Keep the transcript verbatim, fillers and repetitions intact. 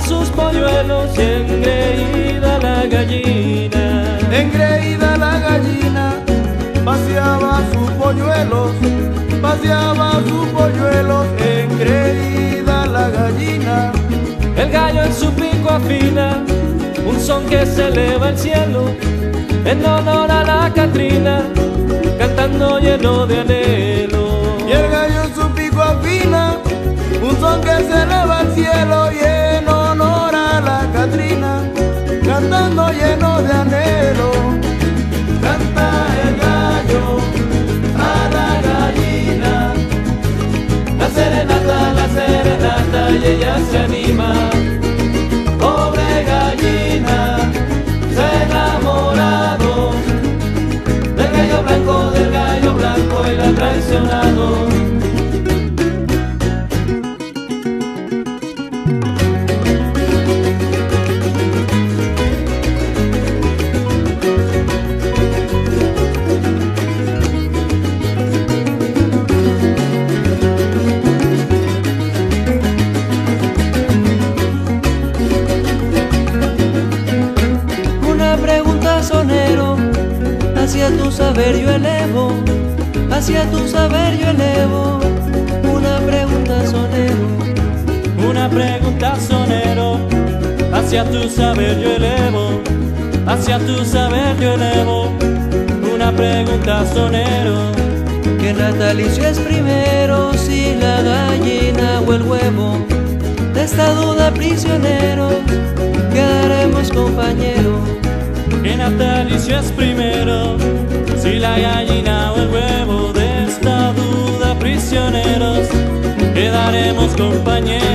sus polluelos y engreída la gallina. Engreída la gallina, paseaba sus polluelos, paseaba sus polluelos, engreída la gallina. El gallo en su pico afina un son que se eleva al cielo en honor a la Catrina, cantando lleno de anhelo. Y el gallo en su pico afina un son que se eleva al cielo y en honor a la Catrina, cantando lleno de anhelo. Canta el gallo a la gallina, la serenata, la serenata, y ella se anima. Pobre gallina, se ha enamorado del gallo blanco, del gallo blanco, y la ha traicionado. Hacia tu saber yo elevo, hacia tu saber yo elevo una pregunta sonero. Una pregunta sonero, hacia tu saber yo elevo, hacia tu saber yo elevo una pregunta sonero. ¿Qué natalicio es primero, si la gallina o el huevo? De esta duda prisioneros quedaremos compañeros. ¿Qué natalicio es primero, si la gallina o el huevo? De esta duda prisioneros quedaremos compañeros.